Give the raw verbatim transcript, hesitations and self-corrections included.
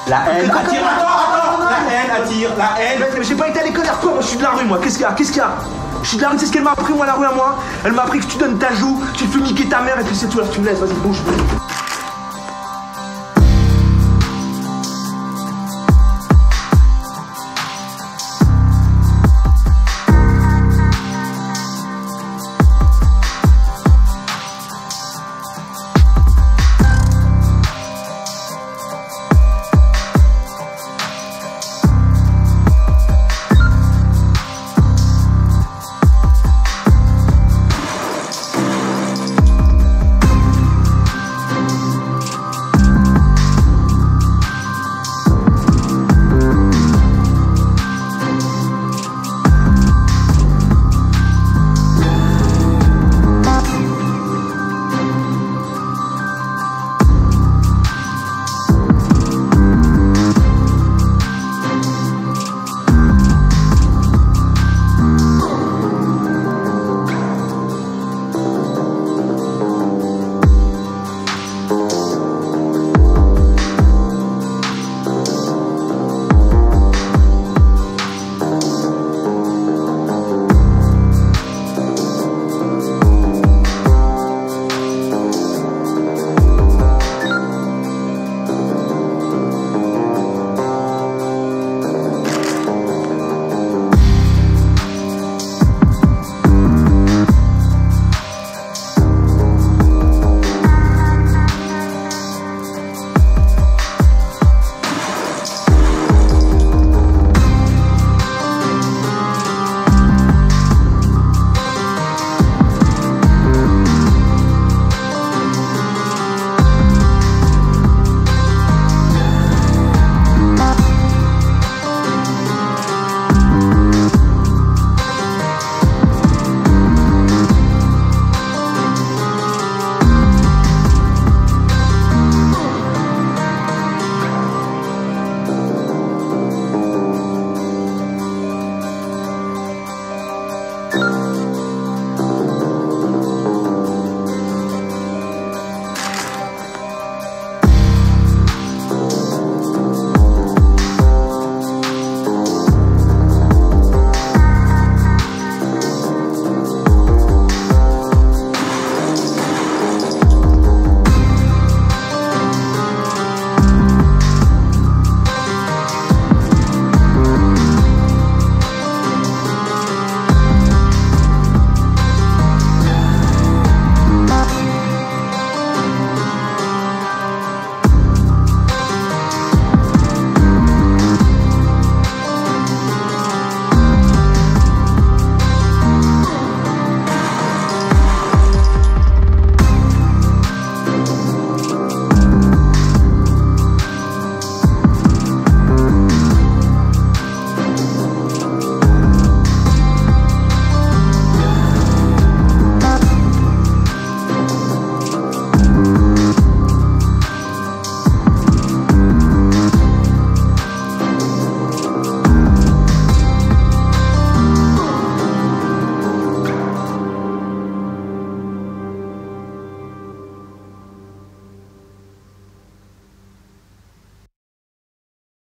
La haine attire. Attends, attends, la haine attire, la haine. Mais j'ai pas été à l'école hier quoi, moi je suis de la rue moi, qu'est-ce qu'il y a, qu'est-ce qu'il y a? Je suis de la rue, c'est ce qu'elle m'a appris moi la rue à moi. Elle m'a appris que tu donnes ta joue, tu fais niquer ta mère et puis c'est tout, alors tu me laisses, vas-y bouge.